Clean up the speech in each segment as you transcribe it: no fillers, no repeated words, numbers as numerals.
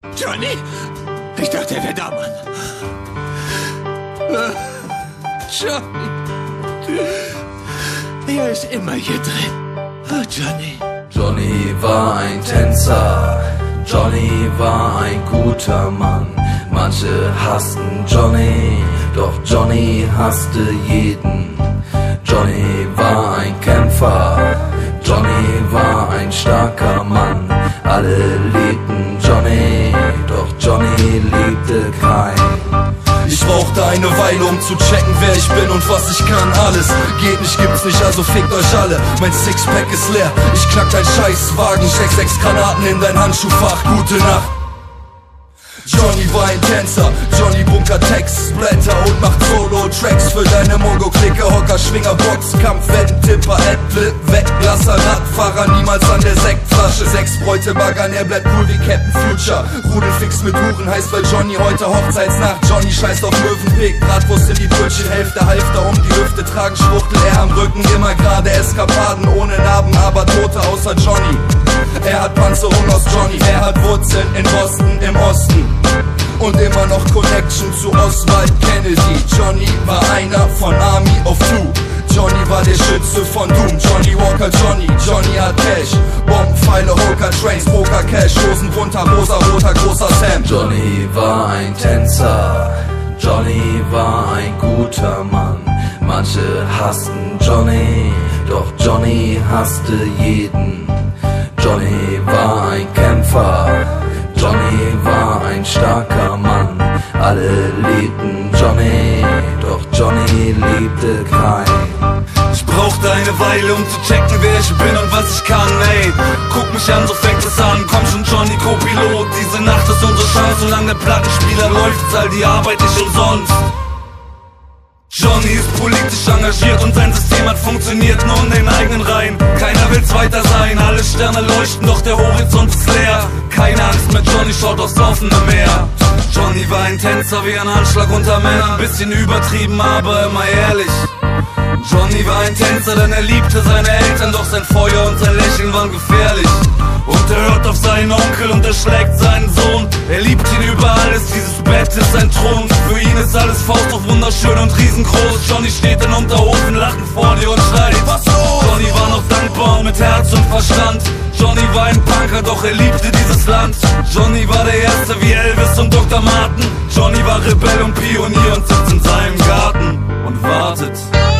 Johnny? Ich dachte, er wäre da, Mann. Johnny. Er ist immer hier drin. Oh, Johnny. Johnny war ein Tänzer, Johnny war ein guter Mann. Manche hassten Johnny, doch Johnny hasste jeden. Johnny war ein Kämpfer, Johnny war ein starker Mann. Alle liebten Johnny, doch Johnny liebte keinen. Ich brauchte eine Weile, um zu checken, wer ich bin und was ich kann. Alles geht nicht, gibt's nicht, also fickt euch alle. Mein Sixpack ist leer, ich knack dein Scheißwagen. Steck 6 Granaten in dein Handschuhfach, gute Nacht. Johnny war ein Tänzer, Johnny bunkert Textblätter und macht Solo-Tracks für deine Mongo-Clique. Hocker, Schwinger, Boxkampf, Wetten, Tipper, Adlib, Weglasser, Radfahrer, niemals an der Sektflasche. 6 Bräute baggern, er bleibt cool wie Captain Future. Rudelfix mit Huren heißt bei Johnny heute Hochzeitsnacht. Johnny scheißt auf Möwenpick, Bratwurst in die Brötchen, Hälfte, Halfter um die Hüfte, tragen Schwuchtel, er am Rücken, immer gerade Eskapaden, ohne Narben, aber Tote außer Johnny. Er hat Panzerung aus Johnny, er hat Wurzeln in Boston im Osten und immer noch Connection zu Oswald Kennedy. Johnny war einer von Army of Two. Johnny war der Schütze von Doom. Johnny Walker, Johnny hat Cash. Bombenpfeile, Hooker, Trains, Poker, Cash, Hosen runter, rosa-roter, großer Sam. Johnny war ein Tänzer, Johnny war ein guter Mann. Manche hassten Johnny, doch Johnny hasste jeden. Johnny war ein Kämpfer, Johnny war ein starker Mann. Alle liebten Johnny, doch Johnny liebte keinen. Ich brauchte eine Weile, um zu checken, wer ich bin und was ich kann, ey. Guck mich an, so fängt es an, komm schon Johnny, Co-Pilot. Diese Nacht ist unsere Chance, solange der Plattenspieler läuft, all die Arbeit nicht umsonst. Johnny ist politisch engagiert und sein System hat funktioniert nur in den eigenen Reihen. Keiner will Zweiter sein, alle Sterne leuchten, doch der Horizont ist leer. Keine Angst mehr, Johnny schaut aufs offene Meer. Johnny war ein Tänzer wie ein Handschlag unter Männern, bisschen übertrieben, aber immer ehrlich. Johnny war ein Tänzer, denn er liebte seine Eltern, doch sein Feuer und sein Lächeln waren gefährlich. Und er hört auf seinen Onkel und er schlägt seinen Sohn. Er liebt ihn über alles, dieses Bett ist sein Thron. Für ihn ist alles fausthoch, wunderschön und riesengroß. Johnny steht in Unterhosen, lachen vor dir und schreit: Was los? Johnny war noch dankbar und mit Herz und Verstand. Johnny war ein Punker, doch er liebte dieses Land. Johnny war der Erste wie Elvis und Dr. Martin. Johnny war Rebell und Pionier und sitzt in seinem Garten und wartet.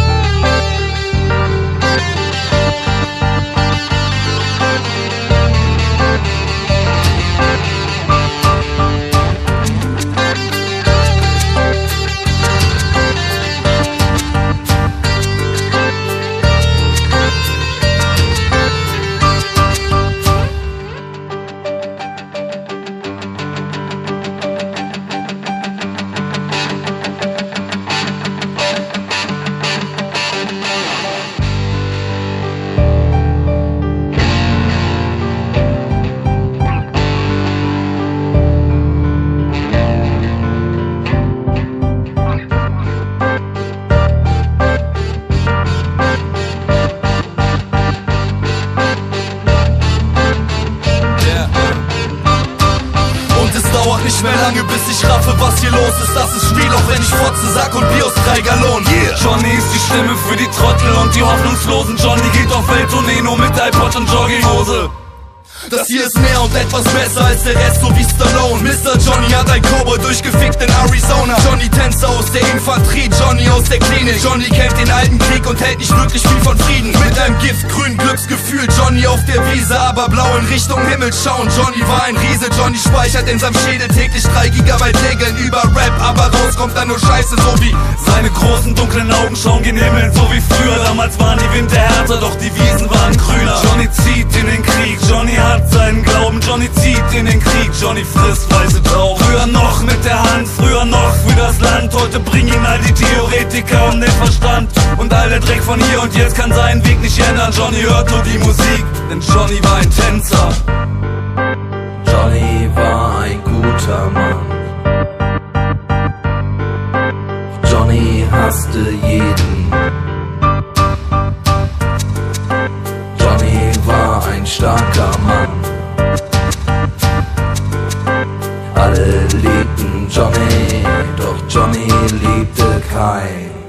Nicht mehr lange, bis ich raffe, was hier los ist. Das ist Spiel, auch wenn ich Fotze sag und Bier aus 3 Gallonen. Yeah. Johnny ist die Stimme für die Trottel und die Hoffnungslosen. Johnny geht auf Welttournee nur mit iPod und Jogginghose. Das hier ist mehr und etwas besser als der Rest, so wie Stallone. Mr. Johnny hat ein Cowboy durchgefickt in Arizona. Johnny Tänzer aus der Infanterie, Johnny aus der Klinik. Johnny kennt den alten Krieg und hält nicht wirklich viel von Frieden. Mit einem giftgrünen Glücksgefühl, Johnny auf der Wiese, aber blau in Richtung Himmel schauen. Johnny war ein Riese, Johnny speichert in seinem Schädel täglich 3 Gigabyte Regeln über Rap, aber raus kommt dann nur Scheiße, so wie seine großen dunklen Augen schauen gen Himmel, so wie früher. Damals waren die Winter härter, doch die Wiesen waren grüner. Johnny zieht in den Krieg, Johnny hat seinen Glauben, Johnny zieht in den Krieg, Johnny frisst weiße Trauben. Früher noch mit der Hand, früher noch für das Land. Heute bringen ihn all die Theoretiker um den Verstand. Und all der Dreck von hier und jetzt kann seinen Weg nicht ändern. Johnny hört nur die Musik, denn Johnny war ein Tänzer. Johnny war ein guter Mann. Johnny hasste jeden. Johnny war ein starker Mann. Alle liebten Johnny, doch Johnny liebte Kai.